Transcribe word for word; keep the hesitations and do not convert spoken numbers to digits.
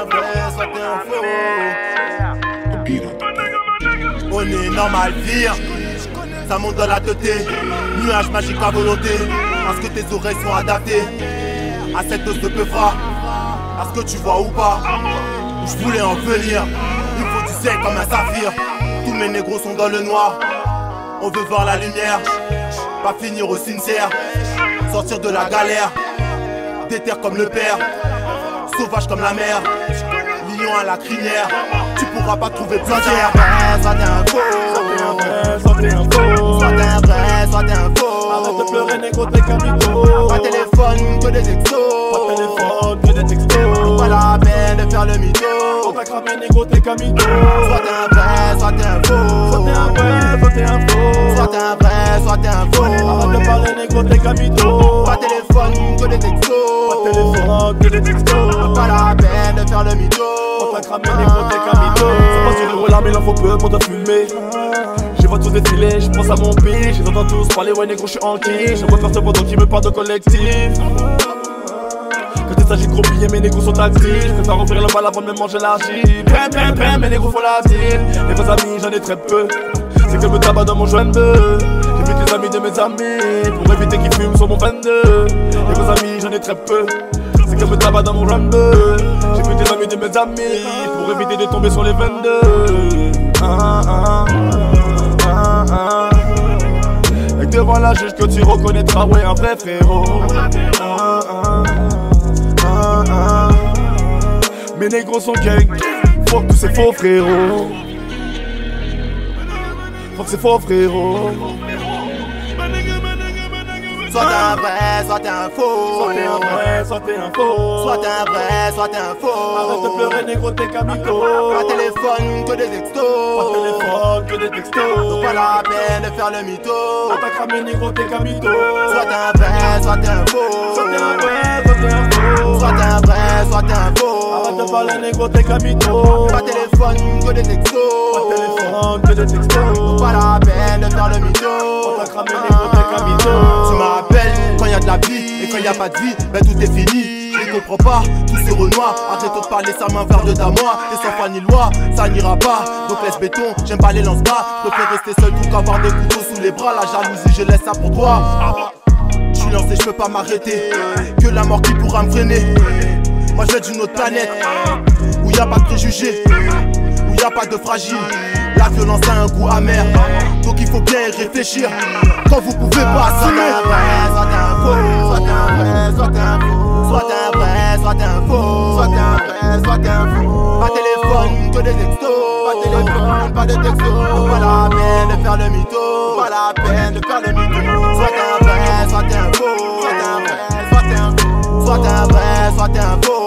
un vrai, soit t'es un faux. On est normal, vire. Ça monte dans la teuté. Nuage magique à volonté. Parce que tes oreilles sont adaptées à cette dose de peufra. Est-ce que tu vois ou pas? Je voulais en venir. Il faut du sel comme un saphir. Tous mes négros sont dans le noir. On veut voir la lumière. Pas finir au cimetière. Sortir de la galère. Déter comme le père. Sauvage comme la mer. Lion à la crinière. Tu pourras pas trouver plus cher. Soit t'es un faux. Soit t'es un faux. Soit t'es un vrai, soit t'es un faux. Arrête de pleurer, négro, t'es capitaux. Pas téléphone, que des textos. Pas de téléphone, que des textos. Pas la peine de faire le mytho. On t'a cramé, négro, t'es capitaux. Soit t'es un vrai, soit t'es un faux. Soit t'es un vrai, soit t'es un faux. Soit t'es un vrai, soit t'es un faux. Arrête de parler, négro, t'es capitaux. Pas téléphone, que des textos. Pas de téléphone, que des textos. Pas la peine de faire le mytho. On t'a cramé, négro, t'es capitaux. C'est pas sur le là, mais il en faut peu pour te fumer. Je vois tous défiler, je pense à mon pays. Je les entends tous parler, ouais négro, je suis en qui. Je vois personne pendant qui me parle de collectif. Quand il s'agit de gros billets, mes négros sont actifs. Je préfère ouvrir le bal avant de me manger l'argile. Bam, bam, bam, mes négros font la deal. Les vrais amis, j'en ai très peu. C'est que le tabac dans mon joint de bœuf. J'ai vu les amis de mes amis pour éviter qu'ils fument sur mon vingt-deux. Les vrais amis, j'en ai très peu. C'est que le tabac dans mon joint de bœuf. J'ai vu des amis de mes amis pour éviter de tomber sur les vingt-deux. Ah, ah, ah, ah. Et devant la juge que tu reconnaîtras, ouais, un vrai frérot. Ah, ah, ah, ah. Mes négros sont gang, fuck tous ces faux frérots. Fuck ces faux frérots. Soit t'es un vrai, soit t'es un faux. Soit t'es un vrai, soit t'es un faux. Soit t'es un vrai, soit t'es un faux. Arrête de pleurer, négro, t'es capitaux. Pas téléphone, que des textos. Pas de téléphone, que des textos. Pas la peine de faire le mytho. On t'a cramé, négro, t'es capitaux. Soit t'es un vrai, soit t'es un faux. Soit t'es un vrai, soit t'es un faux. Soit t'es un vrai, soit t'es un faux. Arrête de parler, négro, t'es capitaux. Pas téléphone, que des textos. Pas de téléphone, que des textos. Pas la peine de faire le mytho. On t'a cramé, négro, t'es capitaux. Tu m'appelles quand y'a de la vie. Et quand y'a pas de vie, ben tout est fini. Je comprends pas, tout ce renoir. Arrête de parler, ça main vers de ta moi. T'es sans foi ni loi, ça n'ira pas. Donc laisse béton, j'aime pas les lance-bas. Préfère rester seul tout qu'avoir des couteaux sous les bras. La jalousie, je laisse ça pour toi. Je suis lancé, je peux pas m'arrêter. Que la mort qui pourra me freiner. Moi je viens d'une autre planète où y a pas de préjugés, où y a pas de fragile. La violence a un goût amer, donc il faut bien y réfléchir. Quand vous pouvez pas assumer. Soit t'es un faux, soit t'es un vrai, soit t'es un faux. Soit t'es un vrai, soit t'es un faux. Soit t'es un vrai, soit t'es un faux. Pas téléphone, que des textos. Pas téléphone, pas de textos. Pas la peine de faire le mytho. Pas la peine de faire le mytho. Soit t'es un vrai, soit t'es un faux. Soit t'es un vrai, soit t'es un faux. Soit t'es un vrai, soit t'es un faux.